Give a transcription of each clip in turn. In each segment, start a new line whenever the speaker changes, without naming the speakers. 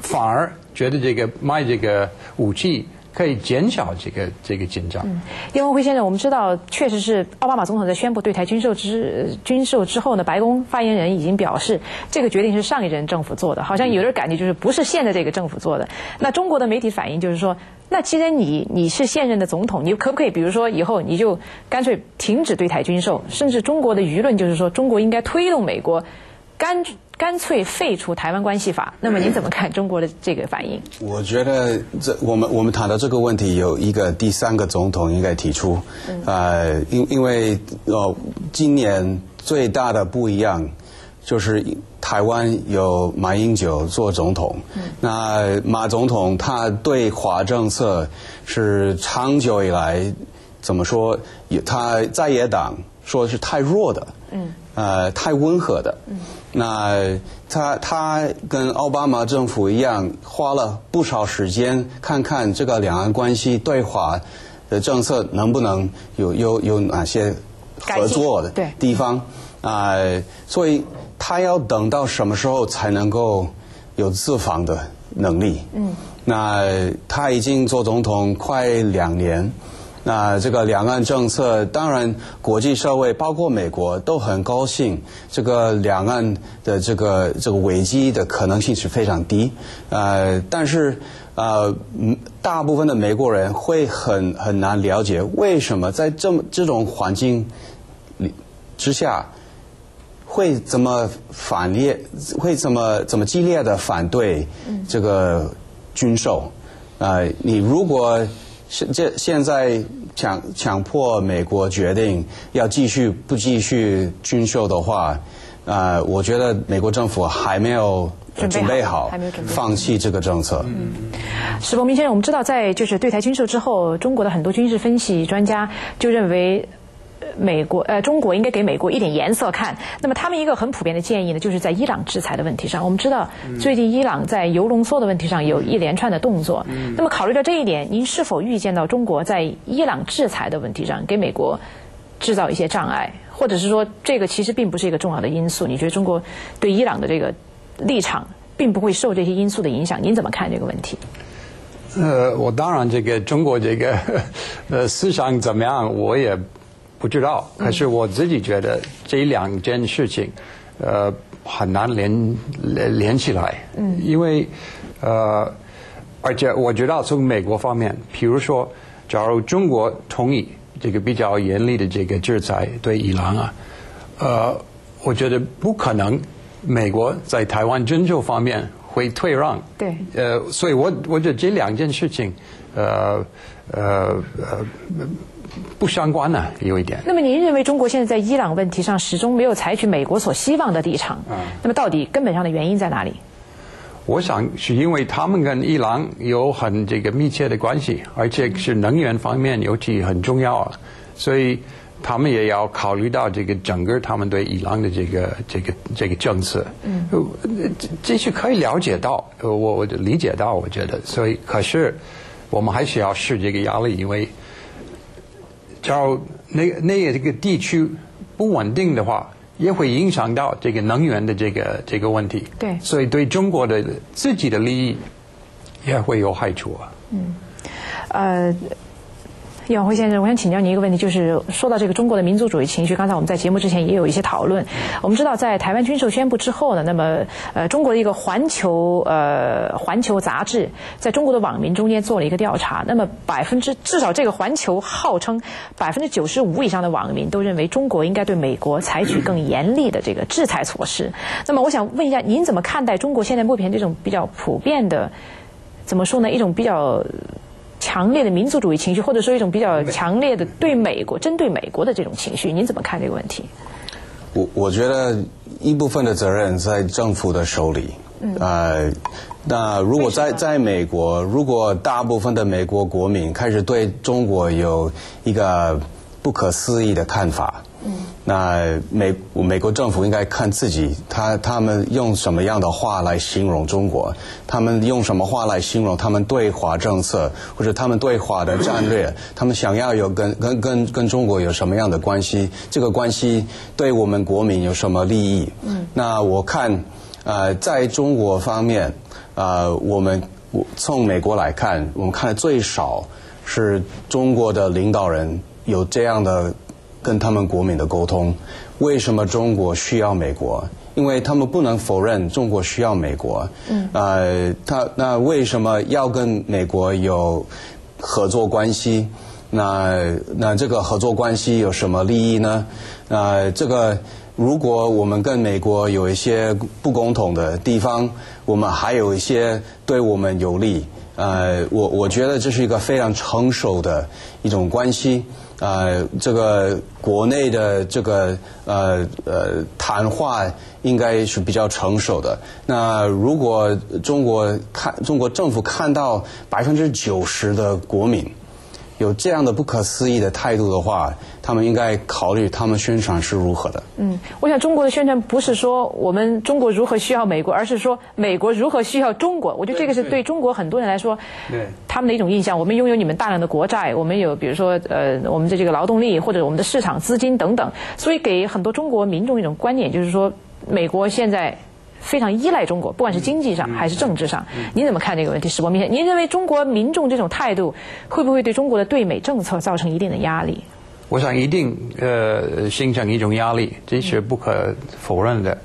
反而觉得这个卖这个武器可以减少这个紧张。
叶文辉先生，我们知道，确实是奥巴马总统在宣布对台军售之后呢，白宫发言人已经表示，这个决定是上一任政府做的，好像有点感觉就是不是现在这个政府做的。那中国的媒体反应就是说，那既然你是现任的总统，你可不可以比如说以后你就干脆停止对台军售，甚至中国的舆论就是说，中国应该推动美国干脆废除台湾关系法。那么您怎么看中国的这个反应？
我觉得我们谈到这个问题，有一个第三个总统应该提出，因为今年最大的不一样就是台湾有马英九做总统，那马总统他对华政策是长久以来怎么说？他在野党说是太弱的，太温和的。那他跟奥巴马政府一样，花了不少时间看看这个两岸关系对华的政策能不能有哪些合作的地方所以他要等到什么时候才能够有自防的能力？那他已经做总统快2年。那这个两岸政策，当然国际社会包括美国都很高兴，这个两岸的这个危机的可能性是非常低，但是大部分的美国人会很难了解为什么在这种环境之下会这么会这么激烈的反对这个军售。你如果现在强迫美国决定要不继续军售的话，我觉得美国政府还没有准备好放弃这个政策。
史伯明先生，我们知道在就是对台军售之后，中国的很多军事分析专家就认为中国应该给美国一点颜色看。那么他们一个很普遍的建议呢，就是在伊朗制裁的问题上，我们知道最近伊朗在铀浓缩的问题上有一连串的动作。那么考虑到这一点，您是否预见到中国在伊朗制裁的问题上给美国制造一些障碍，或者是说这个其实并不是一个重要的因素？你觉得中国对伊朗的这个立场并不会受这些因素的影响？您怎么看这个问题？
我当然这个中国这个思想怎么样，我也不知道，可是我自己觉得这两件事情，很难连起来，因为而且我知道从美国方面，比如说，假如中国同意这个比较严厉的这个制裁对伊朗我觉得不可能，美国在台湾军售方面会退让。
对。
所以我觉得这两件事情，不相关呢，有一点。
那么您认为中国现在在伊朗问题上始终没有采取美国所希望的立场？那么到底根本上的原因在哪里？
我想是因为他们跟伊朗有很这个密切的关系，而且是能源方面尤其很重要，所以他们也要考虑到这个整个他们对伊朗的这个政策。这是可以了解到，我理解到，我觉得，所以可是我们还是要试这个压力，因为假如这个地区不稳定的话，也会影响到这个能源的这个问题。
对，
所以对中国的自己的利益也会有害处。
叶永辉先生，我想请教您一个问题，就是说到这个中国的民族主义情绪，刚才我们在节目之前也有一些讨论。我们知道，在台湾军售宣布之后呢，那么中国的一个环球杂志在中国的网民中间做了一个调查，那么至少这个环球号称95%以上的网民都认为中国应该对美国采取更严厉的这个制裁措施。那么我想问一下，您怎么看待中国现在目前这种比较普遍的，怎么说呢，一种比较强烈的民族主义情绪，或者说一种比较强烈的针对美国的这种情绪，您怎么看这个问题？
我觉得一部分的责任在政府的手里。那如果在美国，如果大部分的美国国民开始对中国有一个不可思议的看法，那美国政府应该看自己，他们用什么样的话来形容中国，他们用什么话来形容他们对华政策或者他们对华的战略，他们想要有跟中国有什么样的关系，这个关系对我们国民有什么利益。那我看在中国方面，我们从美国来看，我们看的最少是中国的领导人有这样的跟他们国民的沟通。为什么中国需要美国？因为他们不能否认中国需要美国。那为什么要跟美国有合作关系？那这个合作关系有什么利益呢？这个如果我们跟美国有一些不共同的地方，我们还有一些对我们有利。我觉得这是一个非常成熟的一种关系。这个国内的这个谈话应该是比较成熟的。那如果中国政府看到90%的国民有这样的不可思议的态度的话，他们应该考虑他们宣传是如何的。
我想中国的宣传不是说我们中国如何需要美国，而是说美国如何需要中国。我觉得这个是对中国很多人来说，他们的一种印象。我们拥有你们大量的国债，我们有比如说我们的这个劳动力或者我们的市场资金等等，所以给很多中国民众一种观念，就是说美国现在非常依赖中国，不管是经济上还是政治上。您怎么看这个问题？史博明先生，您认为中国民众这种态度会不会对中国的对美政策造成一定的压力？
我想一定形成一种压力，这是不可否认的。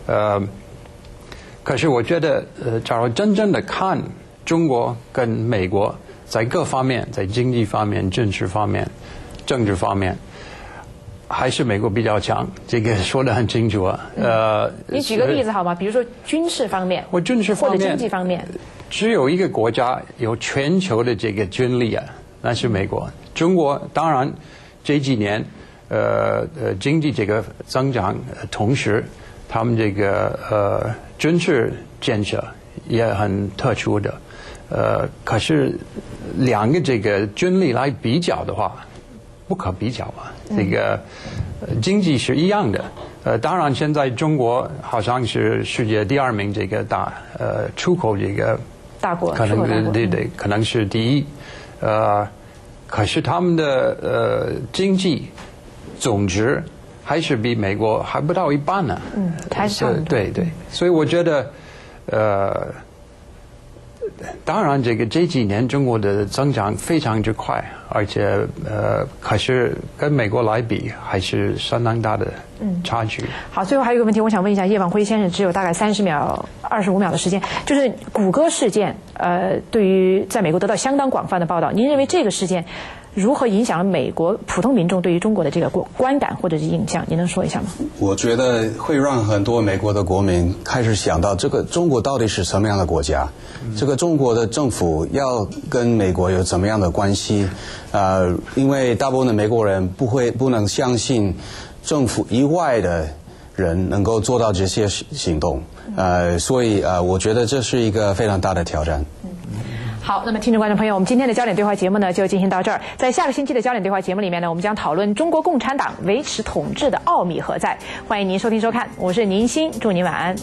可是我觉得假如真正的看中国跟美国在各方面，在经济方面、政治方面、政治方面，还是美国比较强，这个说得很清楚啊。
你举个例子好吗？比如说军事方面，或者经济方面，
只有一个国家有全球的这个军力啊，那是美国。中国当然这几年经济这个增长，同时他们这个军事建设也很特殊的。可是两个这个军力来比较的话，不可比较嘛。这个经济是一样的。当然现在中国好像是世界第2名这个出口这个
大国，
可能对，可能是第一。可是他们的经济总值还是比美国还不到一半呢。
还是差不多。
对，所以我觉得当然这几年中国的增长非常之快，而且可是跟美国来比还是相当大的差距。
好，最后还有一个问题，我想问一下叶望辉先生，只有大概30秒、25秒的时间，就是谷歌事件，对于在美国得到相当广泛的报道，您认为这个事件如何影响了美国普通民众对于中国的这个观感或者是印象？您能说一下吗？
我觉得会让很多美国的国民开始想到，这个中国到底是什么样的国家？这个中国的政府要跟美国有怎么样的关系？因为大部分的美国人不能相信政府以外的人能够做到这些行动。所以我觉得这是一个非常大的挑战。
好，那么听众观众朋友，我们今天的焦点对话节目呢就进行到这儿。在下个星期的焦点对话节目里面呢，我们将讨论中国共产党维持统治的奥秘何在。欢迎您收听收看，我是宁欣，祝您晚安。